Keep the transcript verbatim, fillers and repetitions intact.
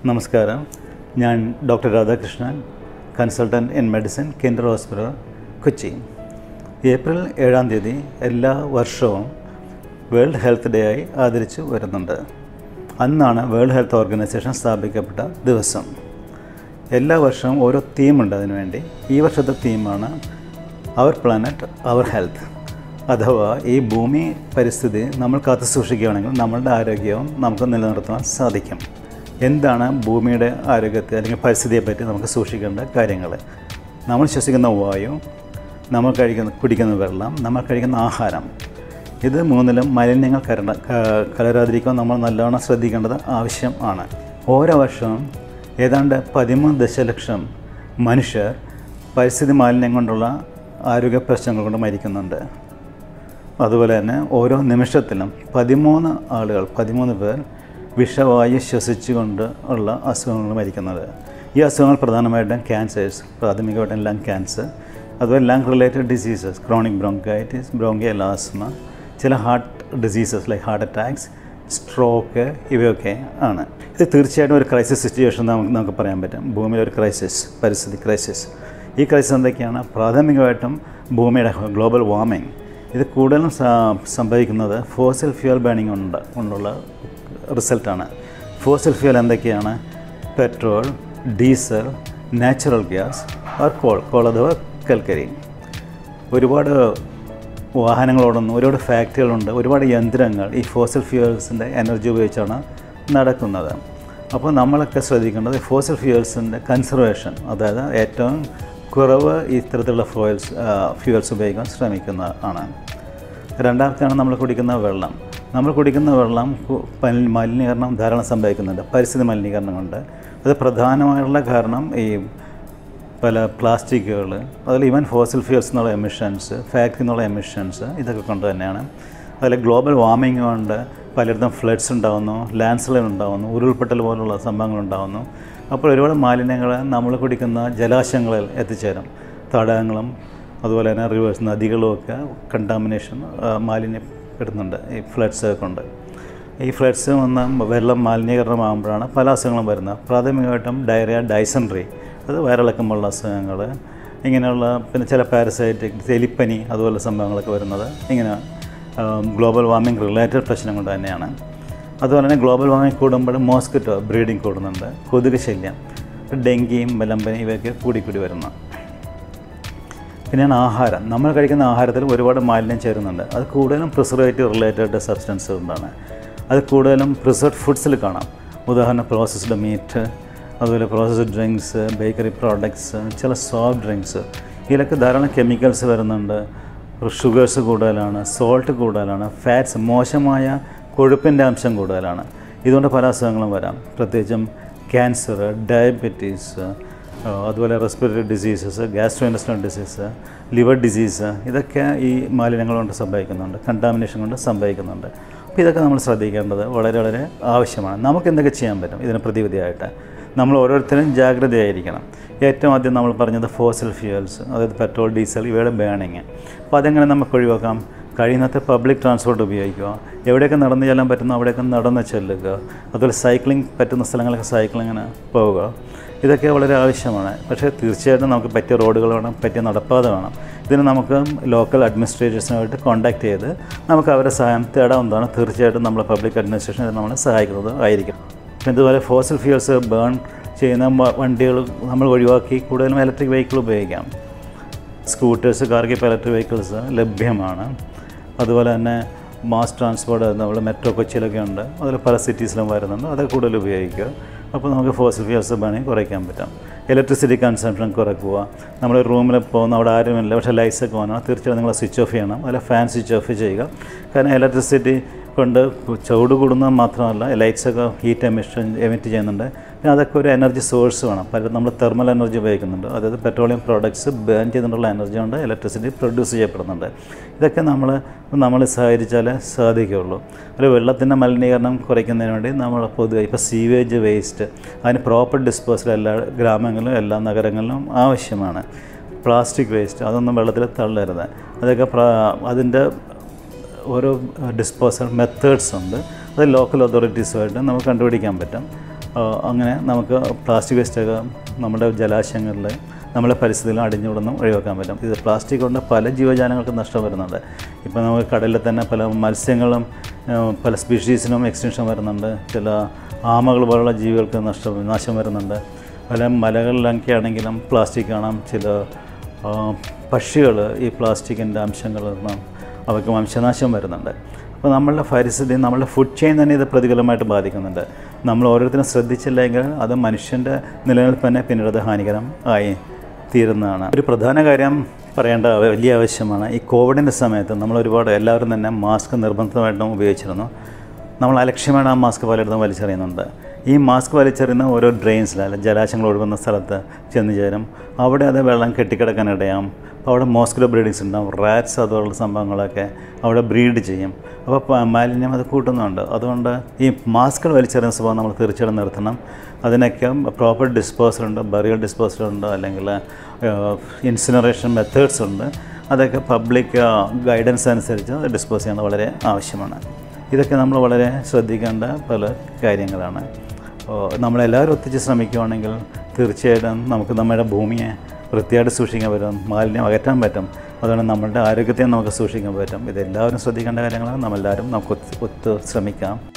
നമസ്കാരം. ഞാൻ doctor Radhakrishnan, consultant in medicine, Kinder hospital, Kochi. April ഏഴാം തീയതി എല്ലാ വർഷവും വേൾഡ് ഹെൽത്ത് ഡേ ആയി ആദരിച്ചു വരുന്നുണ്ട്. അന്നാണ് വേൾഡ് ഹെൽത്ത് ഓർഗനൈസേഷൻ സ്ഥാപിക്കപ്പെട്ട ദിവസം. എല്ലാ വർഷവും ഓരോ തീമുണ്ട് അതിനുവേണ്ടി. ഈ വർഷത്തെ തീമാണ് അവർ പ്ലാനറ്റ് അവർ ഹെൽത്ത്. അഥവാ ഈ ഭൂമി പരിസ്ഥിതി നമ്മൾ കാത്തു സൂക്ഷിക്കുകയാണെങ്കിൽ നമ്മളുടെ ആരോഗ്യവും നമുക്ക് നിലനിർത്താൻ സാധിക്കും. എന്താണ് ഭൂമിയുടെ ആരോഗ്യത്തെ അല്ലെങ്കിൽ പരിസ്ഥിതിയെപ്പറ്റി നമുക്ക് സൂക്ഷിക്കേണ്ട കാര്യങ്ങൾ? നമ്മൾ ശ്വസിക്കുന്ന വായു, നമ്മൾ കഴിക്കുന്ന കുടിക്കുന്ന വെള്ളം, നമ്മൾ കഴിക്കുന്ന ആഹാരം, ഇത് മൂന്നിലും മാലിന്യങ്ങൾ കലര കലരാതിരിക്കാൻ നമ്മൾ നല്ലോണം ശ്രദ്ധിക്കേണ്ടത് ആവശ്യമാണ്. ഓരോ വർഷവും ഏതാണ്ട് പതിമൂന്ന് ദശലക്ഷം മനുഷ്യർ പരിസ്ഥിതി മാലിന്യം കൊണ്ടുള്ള ആരോഗ്യ പ്രശ്നങ്ങൾ കൊണ്ട് മരിക്കുന്നുണ്ട്. അതുപോലെ തന്നെ ഓരോ നിമിഷത്തിലും പതിമൂന്ന് ആളുകൾ പതിമൂന്ന് പേർ വിഷവായു ശ്വസിച്ചുകൊണ്ട് ഉള്ള അസുഖങ്ങൾ മരിക്കുന്നത്. ഈ അസുഖങ്ങൾ പ്രധാനമായിട്ടും ക്യാൻസേഴ്സ്, പ്രാഥമികമായിട്ടും ലങ് ക്യാൻസർ, അതുപോലെ lung related diseases, chronic bronchitis, bronchial asthma, ചില heart diseases like heart attacks, stroke, ഇവയൊക്കെ ആണ്. ഇത് തീർച്ചയായിട്ടും ഒരു ക്രൈസിസ് സിറ്റുവേഷൻ നമുക്ക് നമുക്ക് പറയാൻ പറ്റും. ഭൂമിയിലെ ഒരു ക്രൈസിസ്, പരിസ്ഥിതി ക്രൈസിസ്. ഈ ക്രൈസിസ് എന്തൊക്കെയാണ്? പ്രാഥമികമായിട്ടും ഭൂമിയുടെ ഗ്ലോബൽ വാർമിംഗ്. ഇത് കൂടുതലും സംഭവിക്കുന്നത് ഫോസിൽ ഫ്യൂൽ ബേണിംഗ് കൊണ്ട് കൊണ്ടുള്ള റിസൾട്ടാണ്. ഫോസിൽ ഫ്യൂൽ എന്തൊക്കെയാണ്? Petrol, diesel, natural gas, or coal coal അഥവാ കൽക്കരി. ഒരുപാട് വാഹനങ്ങളോടൊന്നും ഒരുപാട് ഫാക്ടറികളുണ്ട്, ഒരുപാട് യന്ത്രങ്ങൾ ഈ ഫോസിൽ ഫ്യൂൽസിൻ്റെ എനർജി ഉപയോഗിച്ചാണ് നടക്കുന്നത്. അപ്പോൾ നമ്മളൊക്കെ ശ്രദ്ധിക്കേണ്ടത് ഫോസിൽ ഫ്യൂൽസിൻ്റെ കൺസർവേഷൻ, അതായത് ഏറ്റവും കുറവ് ഇത്തരത്തിലുള്ള ഫ്യൂൽസ് ഫ്യൂൽസ് ഉപയോഗിക്കാൻ ശ്രമിക്കുന്നതാണ്. രണ്ടാമത്തെയാണ് നമ്മൾ കുടിക്കുന്ന വെള്ളം. നമ്മൾ കുടിക്കുന്ന വെള്ളം മലിനീകരണം ധാരാളം സംഭവിക്കുന്നുണ്ട്, പരിസ്ഥിതി മലിനീകരണം കൊണ്ട്. അത് പ്രധാനമായുള്ള കാരണം ഈ പല പ്ലാസ്റ്റിക്കുകൾ, അതിൽ ഈവൻ ഫോസിൽ ഫ്യൂൽസ് എന്നുള്ള എമിഷൻസ്, ഫാക്ടറി എന്നുള്ള എമിഷൻസ്, ഇതൊക്കെ കൊണ്ട് തന്നെയാണ്. അതിൽ ഗ്ലോബൽ വാർമിംഗ് കൊണ്ട് പലയിടത്തും ഫ്ലഡ്സ് ഉണ്ടാകുന്നു, ലാൻഡ് സ്ലൈഡ് ഉണ്ടാകുന്നു, ഉരുൾപൊട്ടൽ പോലുള്ള സംഭവങ്ങളുണ്ടാകുന്നു. അപ്പോൾ ഒരുപാട് മാലിന്യങ്ങൾ നമ്മൾ കുടിക്കുന്ന ജലാശയങ്ങളിൽ എത്തിച്ചേരും. തടാകങ്ങളും അതുപോലെ തന്നെ റിവേഴ്സ്, നദികളുമൊക്കെ കണ്ടാമിനേഷൻ മാലിന്യപ്പെടുന്നുണ്ട് ഈ ഫ്ലഡ്സ് കൊണ്ട്. ഈ ഫ്ലഡ്സ് വന്ന് വെള്ളം മാലിന്യീകരണമാകുമ്പോഴാണ് പല അസുഖങ്ങളും വരുന്നത്. പ്രാഥമികമായിട്ടും ഡയറിയ, ഡൈസെൻട്രി, അത് വയറിളക്കമുള്ള അസുഖങ്ങൾ, ഇങ്ങനെയുള്ള പിന്നെ ചില പാരസൈറ്റിക്, എലിപ്പനി, അതുപോലെ സംഭവങ്ങളൊക്കെ വരുന്നത് ഇങ്ങനെ ഗ്ലോബൽ വാർമിംഗ് റിലേറ്റഡ് പ്രശ്നം കൊണ്ട് തന്നെയാണ്. അതുപോലെ തന്നെ ഗ്ലോബൽ വാർമിംഗ് കൂടുമ്പോൾ മോസ്കിറ്റോ ബ്രീഡിങ് കൂടുന്നുണ്ട്, കൊതുക് ശല്യം, ഡെങ്കിയും മലമ്പനി ഇവയൊക്കെ കൂടിക്കൂടി വരുന്നു. പിന്നെയാണ് ആഹാരം. നമ്മൾ കഴിക്കുന്ന ആഹാരത്തിൽ ഒരുപാട് മാലിന്യം ചേരുന്നുണ്ട്. അത് കൂടുതലും പ്രിസർവേറ്റീവ് റിലേറ്റഡ് സബ്സ്റ്റൻസ് കൊണ്ടാണ്. അത് കൂടുതലും പ്രിസർവ്ഡ് ഫുഡ്സിൽ കാണാം. ഉദാഹരണം പ്രോസസ്ഡ് മീറ്റ്, അതുപോലെ പ്രോസസ്ഡ് ഡ്രിങ്ക്സ്, ബേക്കറി പ്രോഡക്ട്സ്, ചില സോഫ്റ്റ് ഡ്രിങ്ക്സ്, ഇതിലൊക്കെ ധാരാളം കെമിക്കൽസ് വരുന്നുണ്ട്. ഷുഗേഴ്സ് കൂടുതലാണ്, സോൾട്ട് കൂടുതലാണ്, ഫാറ്റ്സ്, മോശമായ കൊഴുപ്പിൻ്റെ അംശം കൂടുതലാണ്. ഇതുകൊണ്ട് പല അസുഖങ്ങളും വരാം, പ്രത്യേകിച്ചും ക്യാൻസർ, ഡയബറ്റീസ്, അതുപോലെ respiratory diseases, gastro intestinal disease, liver disease, ഇതൊക്കെ ഈ മാലിന്യങ്ങൾ കൊണ്ട് സംഭവിക്കുന്നുണ്ട്, കണ്ടാമിനേഷൻ കൊണ്ട് സംഭവിക്കുന്നുണ്ട്. അപ്പോൾ ഇതൊക്കെ നമ്മൾ ശ്രദ്ധിക്കേണ്ടത് വളരെ വളരെ ആവശ്യമാണ്. നമുക്ക് എന്തൊക്കെ ചെയ്യാൻ പറ്റും ഇതിന് പ്രതിവിധിയായിട്ട്? നമ്മൾ ഓരോരുത്തരും ജാഗ്രതയായിരിക്കണം. ഏറ്റവും ആദ്യം നമ്മൾ പറഞ്ഞത് ഫോസിൽ ഫ്യൂൽസ്, അതായത് പെട്രോൾ, ഡീസൽ, ഇവയുടെ ബേണിങ്. അപ്പോൾ അതെങ്ങനെ നമുക്ക് ഒഴിവാക്കാം? കഴിയുന്നത്ര പബ്ലിക് ട്രാൻസ്പോർട്ട് ഉപയോഗിക്കുക. എവിടെയൊക്കെ നടന്നു ചെല്ലാൻ പറ്റുന്നോ അവിടെയൊക്കെ നടന്ന് ചെല്ലുക. അതുപോലെ സൈക്ലിംഗ് പറ്റുന്ന സ്ഥലങ്ങളൊക്കെ സൈക്ലിങ്ങിന് പോവുക. ഇതൊക്കെ വളരെ ആവശ്യമാണ്. പക്ഷേ തീർച്ചയായിട്ടും നമുക്ക് പറ്റിയ റോഡുകൾ വേണം, പറ്റിയ നടപ്പാത വേണം. ഇതിന് നമുക്ക് ലോക്കൽ അഡ്മിനിസ്ട്രേറ്റേഴ്സിനായിട്ട് കോൺടാക്ട് ചെയ്ത് നമുക്ക് അവരുടെ സഹായം തേടാവുന്നതാണ്. തീർച്ചയായിട്ടും നമ്മൾ പബ്ലിക് അഡ്മിനിസ്ട്രേഷൻ നമ്മളെ സഹായിക്കുന്നത് ആയിരിക്കും. പിന്നെ ഇതുപോലെ ഫോസിൽ ഫ്യൂൽസ് ബേൺ ചെയ്യുന്ന വണ്ടികൾ നമ്മൾ ഒഴിവാക്കി കൂടുതലും ഇലക്ട്രിക് വെഹിക്കിൾ ഉപയോഗിക്കാം. സ്കൂട്ടേഴ്സ്, കാർക്ക്, ഇപ്പോൾ ഇലക്ട്രിക് വെഹിക്കിൾസ് ലഭ്യമാണ്. അതുപോലെ തന്നെ മാസ് ട്രാൻസ്പോർട്ട് നമ്മൾ മെട്രോ കൊച്ചിയിലൊക്കെ ഉണ്ട്, അതിൽ പല സിറ്റീസിലും വരുന്നുണ്ട്, അതൊക്കെ കൂടുതൽ ഉപയോഗിക്കുക. അപ്പോൾ നമുക്ക് ഫോസിൽ ഫ്യൂൽസ് ബേണിങ് കുറയ്ക്കാൻ പറ്റും. ഇലക്ട്രിസിറ്റി കൺസംപ്ഷൻ കുറയ്ക്കുക. നമ്മൾ റൂമിൽ പോകുന്ന അവിടെ ആരുമില്ല, പക്ഷേ ലൈറ്റ്സൊക്കെ വേണം, തീർച്ചയായും നിങ്ങൾ സ്വിച്ച് ഓഫ് ചെയ്യണം, അതിൽ ഫാൻ സ്വിച്ച് ഓഫ് ചെയ്യുക. കാരണം ഇലക്ട്രിസിറ്റി കൊണ്ട് ചൂട് കൂടുന്നത് മാത്രമല്ല, ലൈറ്റ്സൊക്കെ ഹീറ്റ് എമിഷൻ എമിറ്റ് ചെയ്യുന്നുണ്ട്. പിന്നെ അതൊക്കെ ഒരു എനർജി സോഴ്സ് വേണം. പല നമ്മൾ തെർമൽ എനർജി ഉപയോഗിക്കുന്നുണ്ട്, അതായത് പെട്രോളിയം പ്രോഡക്ട്സ് ബേൺ ചെയ്തുകൊണ്ടുള്ള എനർജി കൊണ്ട് ഇലക്ട്രിസിറ്റി പ്രൊഡ്യൂസ് ചെയ്യപ്പെടുന്നുണ്ട്. ഇതൊക്കെ നമ്മൾ നമ്മൾ സഹകരിച്ചാലേ സാധിക്കുകയുള്ളൂ. ഒരു വെള്ളത്തിൻ്റെ മലിനീകരണം കുറയ്ക്കുന്നതിന് വേണ്ടി നമ്മൾ പൊതുവെ ഇപ്പോൾ സീവേജ് വേസ്റ്റ്, അതിന് പ്രോപ്പർ ഡിസ്പോസൽ എല്ലാ ഗ്രാമങ്ങളിലും എല്ലാ നഗരങ്ങളിലും ആവശ്യമാണ്. പ്ലാസ്റ്റിക് വേസ്റ്റ് അതൊന്നും വെള്ളത്തിൽ തള്ളരുത്. അതൊക്കെ അതിൻ്റെ ഓരോ ഡിസ്പോസൽ മെത്തേഡ്സ് ഉണ്ട്. അത് ലോക്കൽ അതോറിറ്റീസുമായിട്ട് നമുക്ക് കണ്ടുപിടിക്കാൻ പറ്റും. അങ്ങനെ നമുക്ക് പ്ലാസ്റ്റിക് വേസ്റ്റൊക്കെ നമ്മുടെ ജലാശയങ്ങളിൽ നമ്മുടെ പരിസ്ഥിതിയിൽ അടിഞ്ഞുവിടുന്നും ഒഴിവാക്കാൻ പറ്റും. ഇത് പ്ലാസ്റ്റിക് കൊണ്ട് പല ജീവജാലങ്ങൾക്കും നഷ്ടം വരുന്നുണ്ട്. ഇപ്പോൾ നമുക്ക് കടലിൽ തന്നെ പല മത്സ്യങ്ങളും പല സ്പീഷീസിനും എക്സ്റ്റൻഷൻ വരുന്നുണ്ട്. ചില ആമകൾ പോലുള്ള ജീവികൾക്ക് നഷ്ടം നാശം വരുന്നുണ്ട്. പല മലകളിലൊക്കെ ആണെങ്കിലും പ്ലാസ്റ്റിക് കാണാം. ചില പക്ഷികൾ ഈ പ്ലാസ്റ്റിക്കിൻ്റെ അംശങ്ങളിൽ നിന്ന് അവർക്ക് വംശനാശം വരുന്നുണ്ട്. അപ്പോൾ നമ്മളുടെ പരിസ്ഥിതി, നമ്മളുടെ ഫുഡ് ചെയിൻ തന്നെ ഇത് പ്രതികൂലമായിട്ട് ബാധിക്കുന്നുണ്ട്. നമ്മൾ ഓരോരുത്തരും ശ്രദ്ധിച്ചില്ലെങ്കിൽ അത് മനുഷ്യൻ്റെ നിലനിൽപ്പിനെ പിന്നീട് അത് ഹാനികരം ആയി തീരുന്നതാണ്. ഒരു പ്രധാന കാര്യം പറയേണ്ട വലിയ ആവശ്യമാണ്. ഈ കോവിഡിൻ്റെ സമയത്ത് നമ്മൾ ഒരുപാട് എല്ലാവരും തന്നെ മാസ്ക് നിർബന്ധമായിട്ടും ഉപയോഗിച്ചിരുന്നു. നമ്മൾ അലക്ഷ്യമായിട്ട് ആ മാസ്ക് പലയിടത്തും വലിച്ചെറിയുന്നുണ്ട്. ഈ മാസ്ക് വലിച്ചെറിയുന്ന ഓരോ ഡ്രെയിൻസിൽ അല്ല ജലാശയങ്ങൾ ഒഴുകുന്ന സ്ഥലത്ത് ചെന്ന് ചേരും. അവിടെ അത് വെള്ളം കെട്ടിക്കിടക്കാനിടയാം. അപ്പോൾ അവിടെ മോസ്കിറ്റോ ബ്രീഡിങ്സ് ഉണ്ടാകും. റാറ്റ്സ് അതുപോലുള്ള സംഭവങ്ങളൊക്കെ അവിടെ ബ്രീഡ് ചെയ്യും. അപ്പോൾ മാലിന്യം അത് കൂട്ടുന്നുണ്ട്. അതുകൊണ്ട് ഈ മാസ്കുകൾ വലിച്ചെറിയുന്ന സ്വഭാവം നമ്മൾ തീർച്ചയായിട്ടും നിർത്തണം. അതിനൊക്കെ പ്രോപ്പർ ഡിസ്പോസൽ ഉണ്ട്, ബറിയൽ ഡിസ്പോസൽ ഉണ്ട്, അല്ലെങ്കിൽ ഇൻസിനറേഷൻ മെത്തേഡ്സ് ഉണ്ട്. അതൊക്കെ പബ്ലിക് ഗൈഡൻസ് അനുസരിച്ച് ഡിസ്പോസ് ചെയ്യുന്നത് വളരെ ആവശ്യമാണ്. ഇതൊക്കെ നമ്മൾ വളരെ ശ്രദ്ധിക്കേണ്ട പല കാര്യങ്ങളാണ്. നമ്മളെല്ലാവരും ഒത്തിച്ച് ശ്രമിക്കുകയാണെങ്കിൽ തീർച്ചയായിട്ടും നമുക്ക് നമ്മുടെ ഭൂമിയെ വൃത്തിയായിട്ട് സൂക്ഷിക്കാൻ പറ്റും, മാലിന്യം അകറ്റാൻ പറ്റും. അതുകൊണ്ട് നമ്മളുടെ ആരോഗ്യത്തെ നമുക്ക് സൂക്ഷിക്കാൻ പറ്റും. ഇതെല്ലാവരും ശ്രദ്ധിക്കേണ്ട കാര്യങ്ങളാണ്. നമ്മളെല്ലാവരും നമുക്ക് ഒത്ത് ഒത്ത് ശ്രമിക്കാം.